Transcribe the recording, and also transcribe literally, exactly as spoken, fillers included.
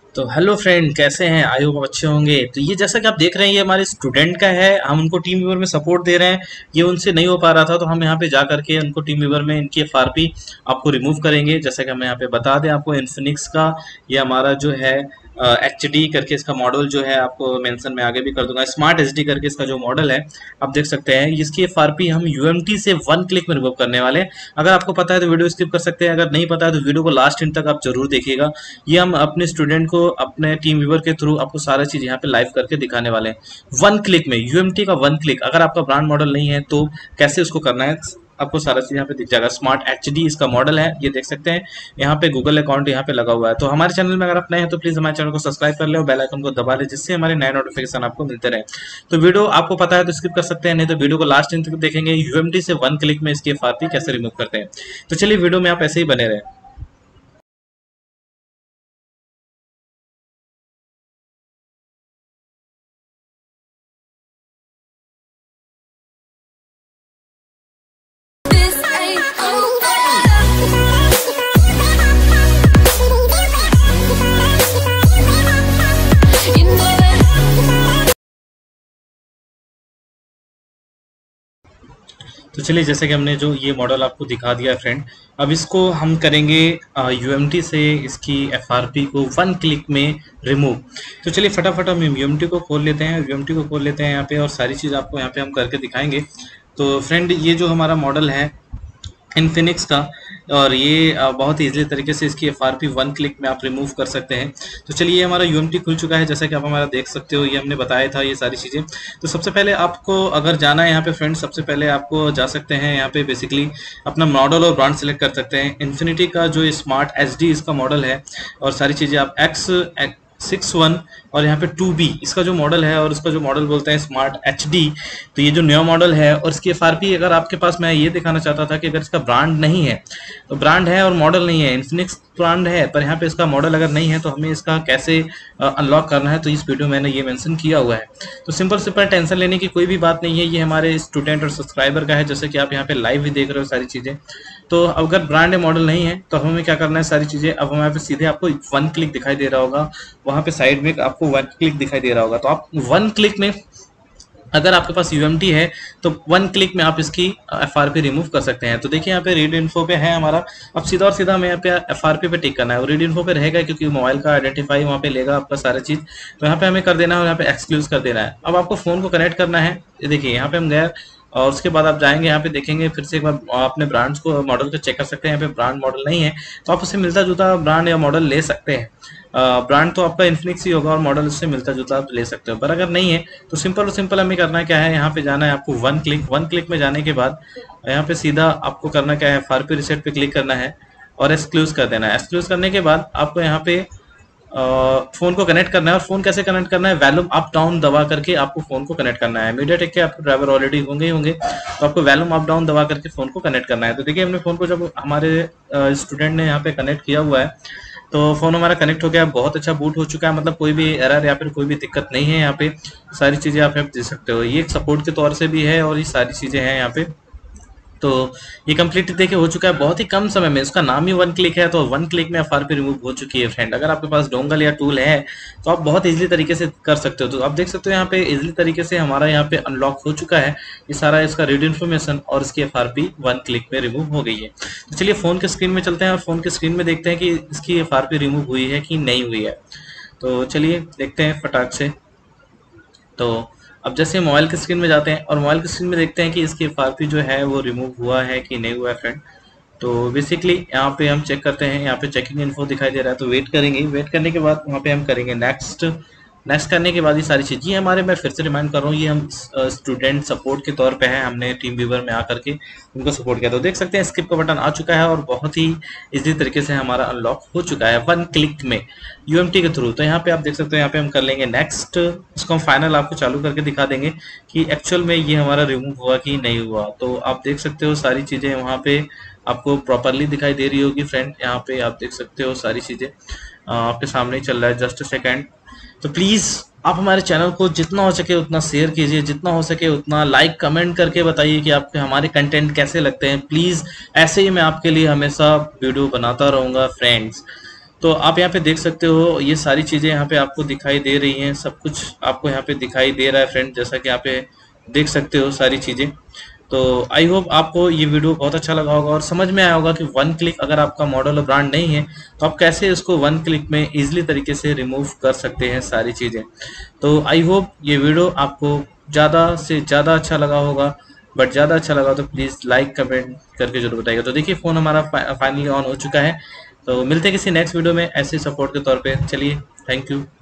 तो hello friend, कैसे हैं? आई होप अच्छे होंगे। तो ये जैसा कि आप देख रहे हैं, ये हमारे स्टूडेंट का है। हम उनको टीम व्यूअर में सपोर्ट दे रहे हैं। ये उनसे नहीं हो पा रहा था, तो हम यहाँ पे जा करके उनको टीम व्यूअर में इनकी एफ आर पी आपको रिमूव करेंगे। जैसा कि हम यहाँ पे बता दें आपको, इन्फिनिक्स का ये हमारा जो है एच डी करके इसका मॉडल जो है, आपको मेंशन में आगे भी कर दूंगा। स्मार्ट एच डी करके इसका जो मॉडल है, आप देख सकते हैं। इसकी एफ आर पी हम यू एम टी से वन क्लिक में रिमूव करने वाले हैं। अगर आपको पता है तो वीडियो स्किप कर सकते हैं, अगर नहीं पता है तो वीडियो को लास्ट इन तक आप जरूर देखिएगा। ये हम अपने स्टूडेंट को अपने टीम व्यूअर के थ्रू आपको सारा चीज यहाँ पे लाइव करके दिखाने वाले हैं वन क्लिक में। यू एम टी का वन क्लिक, अगर आपका ब्रांड मॉडल नहीं है तो कैसे उसको करना है, आपको सारा चीज यहाँ पे दिख जाएगा। स्मार्ट एच डी इसका मॉडल है, ये देख सकते हैं। यहाँ पे गूगल अकाउंट यहाँ पे लगा हुआ है। तो हमारे चैनल में अगर आप नए हैं तो प्लीज हमारे चैनल को सब्सक्राइब कर ले और बेल आइकन को दबा ले, जिससे हमारे नए नोटिफिकेशन आपको मिलते रहे। तो वीडियो आपको पता है तो स्किप कर सकते हैं, नहीं तो वीडियो को लास्ट इन तक देखेंगे। यूएमटी से वन क्लिक में इसकी एफ आर पी कैसे रिमूव करते हैं। तो चलिए वीडियो में आप ऐसे ही बने रहे। तो चलिए, जैसे कि हमने जो ये मॉडल आपको दिखा दिया है फ्रेंड, अब इसको हम करेंगे यूएमटी से इसकी एफआरपी को वन क्लिक में रिमूव। तो चलिए फटाफट हम यूएमटी को खोल लेते हैं यूएमटी को खोल लेते हैं यहाँ पे, और सारी चीज़ आपको यहाँ पे हम करके दिखाएंगे। तो फ्रेंड, ये जो हमारा मॉडल है इन्फिनिक्स का, और ये बहुत ही ईजिली तरीके से इसकी F R P one click में आप रिमूव कर सकते हैं। तो चलिए, ये हमारा यू एम टी खुल चुका है, जैसा कि आप हमारा देख सकते हो। ये हमने बताया था ये सारी चीज़ें। तो सबसे पहले आपको अगर जाना है यहाँ पे फ्रेंड्स, सबसे पहले आपको जा सकते हैं यहाँ पे, बेसिकली अपना मॉडल और ब्रांड सेलेक्ट कर सकते हैं। इन्फिनिटी का जो स्मार्ट एच डी इसका मॉडल है, और सारी चीज़ें आप एक्स सिक्स वन और यहाँ पे टू बी इसका जो मॉडल है, और इसका जो मॉडल बोलते हैं स्मार्ट एच डी। तो ये जो नया मॉडल है, और इसकी एफ आर पी अगर आपके पास, मैं ये दिखाना चाहता था कि अगर इसका ब्रांड नहीं है तो ब्रांड है और मॉडल नहीं है, इन्फिनिक्स ब्रांड है पर यहाँ पे इसका मॉडल अगर नहीं है, तो हमें इसका कैसे अनलॉक करना है, तो इस वीडियो में मैंने ये मेंशन किया हुआ है। तो सिंपल सिंपल, टेंशन लेने की कोई भी बात नहीं है। ये हमारे स्टूडेंट और सब्सक्राइबर का है, जैसे कि आप यहाँ पे लाइव भी देख रहे हो सारी चीज़ें। तो अगर ब्रांड मॉडल नहीं है तो हमें क्या करना है, सारी चीज़ें अब हमारे पे सीधे आपको वन क्लिक दिखाई दे रहा होगा, वहाँ पे साइड में आपको वन क्लिक दिखाई दे रहा होगा। तो आप वन क्लिक में, अगर आपके पास यूएमटी है तो वन क्लिक में आप इसकी एफआरपी रिमूव कर सकते हैं। तो देखिए यहाँ पे रीड इन्फो पे है हमारा। अब सीधा और सीधा हमें यहाँ पे एफआरपी पे टिक करना है, और रीड इन्फो पे रहेगा क्योंकि मोबाइल का आइडेंटिफाई वहाँ पे लेगा आपका सारा चीज़। तो यहाँ पे हमें कर देना है, और यहाँ पे एक्सक्लूज कर देना है। अब आपको फ़ोन को कनेक्ट करना है। ये देखिए यहाँ पे हम गए, और उसके बाद आप जाएंगे यहाँ पे, देखेंगे फिर से एक बार अपने ब्रांड्स को, मॉडल को चेक कर सकते हैं। यहाँ पे ब्रांड मॉडल नहीं है तो आप उससे मिलता जुलता ब्रांड या मॉडल ले सकते हैं। ब्रांड तो आपका इन्फिनिक्स ही होगा और मॉडल उससे मिलता जुलता आप ले सकते हो। पर अगर नहीं है तो सिंपल और सिंपल हमें करना क्या है, यहाँ पे जाना है आपको वन क्लिक। वन क्लिक में जाने के बाद यहाँ पे सीधा आपको करना क्या है, एफ आर पी रिसेट पे क्लिक करना है और एक्सक्लूज कर देना है। एक्सक्लूज करने के बाद आपको यहाँ पे फोन को कनेक्ट करना है। और फोन कैसे कनेक्ट करना है, वैल्यूम अप डाउन दबा करके आपको फोन को कनेक्ट करना है। मीडियाटेक के आपके ड्राइवर ऑलरेडी होंगे ही होंगे, तो आपको वैल्यूम अप डाउन दबा करके फोन को कनेक्ट करना है। तो देखिए, हमने फोन को जब हमारे स्टूडेंट ने यहाँ पे कनेक्ट किया हुआ है, तो फोन हमारा कनेक्ट हो गया, बहुत अच्छा बूट हो चुका है। मतलब कोई भी एरर या फिर कोई भी दिक्कत नहीं है। यहाँ पे सारी चीजें आप दे सकते हो। ये एक सपोर्ट के तौर से भी है, और ये सारी चीजें हैं यहाँ पे। तो ये कंप्लीट देखिए हो चुका है बहुत ही कम समय में। इसका नाम ही वन क्लिक है, तो वन क्लिक में एफआरपी रिमूव हो चुकी है फ्रेंड। अगर आपके पास डोंगल या टूल है तो आप बहुत इजीली तरीके से कर सकते हो। तो आप देख सकते हो यहाँ पे इजीली तरीके से हमारा यहाँ पे अनलॉक हो चुका है ये सारा इसका रीड इन्फॉर्मेशन, और इसकी एफआरपी वन क्लिक में रिमूव हो गई है। तो चलिए फोन के स्क्रीन में चलते हैं, और फोन के स्क्रीन में देखते हैं कि इसकी एफआरपी रिमूव हुई है कि नहीं हुई है। तो चलिए देखते हैं फटाक से। तो अब जैसे मोबाइल के स्क्रीन में जाते हैं, और मोबाइल के स्क्रीन में देखते हैं कि इसकी एफ आर पी जो है वो रिमूव हुआ है कि नहीं हुआ है फ्रेंड। तो बेसिकली यहाँ पे हम चेक करते हैं, यहाँ पे चेकिंग इन्फो दिखाई दे रहा है, तो वेट करेंगे। वेट करने के बाद वहाँ पे हम करेंगे नेक्स्ट। नेक्स्ट करने के बाद ये सारी चीज़, ये हमारे, मैं फिर से रिमाइंड कर रहा हूँ, ये हम स्टूडेंट सपोर्ट के तौर पे है। हमने टीम व्यूअर में आकर के उनको सपोर्ट किया। तो देख सकते हैं स्किप का बटन आ चुका है, और बहुत ही इजी तरीके से हमारा अनलॉक हो चुका है वन क्लिक में यूएमटी के थ्रू। तो यहाँ पे आप देख सकते हो, यहाँ पे हम कर लेंगे नेक्स्ट। इसको हम फाइनल आपको चालू करके दिखा देंगे कि एक्चुअल में ये हमारा रिमूव हुआ कि नहीं हुआ। तो आप देख सकते हो सारी चीज़ें वहाँ पे आपको प्रॉपरली दिखाई दे रही होगी फ्रेंड। यहाँ पे आप देख सकते हो सारी चीज़ें आपके सामने ही चल रहा है। Just second. तो प्लीज़ आप हमारे चैनल को जितना हो सके उतना शेयर कीजिए, जितना हो सके उतना लाइक कमेंट करके बताइए कि आपके हमारे कंटेंट कैसे लगते हैं। प्लीज़ ऐसे ही मैं आपके लिए हमेशा वीडियो बनाता रहूँगा फ्रेंड्स। तो आप यहाँ पे देख सकते हो ये सारी चीज़ें यहाँ पे आपको दिखाई दे रही हैं, सब कुछ आपको यहाँ पे दिखाई दे रहा है फ्रेंड, जैसा कि यहाँ पे देख सकते हो सारी चीज़ें। तो आई होप आपको ये वीडियो बहुत अच्छा लगा होगा और समझ में आया होगा कि वन क्लिक अगर आपका मॉडल और ब्रांड नहीं है तो आप कैसे इसको वन क्लिक में इजीली तरीके से रिमूव कर सकते हैं सारी चीज़ें। तो आई होप ये वीडियो आपको ज़्यादा से ज़्यादा अच्छा लगा होगा, बट ज़्यादा अच्छा लगा तो प्लीज़ लाइक कमेंट करके जरूर बताइएगा। तो देखिए फ़ोन हमारा फाइनली ऑन हो चुका है। तो मिलते हैं किसी नेक्स्ट वीडियो में ऐसे सपोर्ट के तौर पे। चलिए, थैंक यू।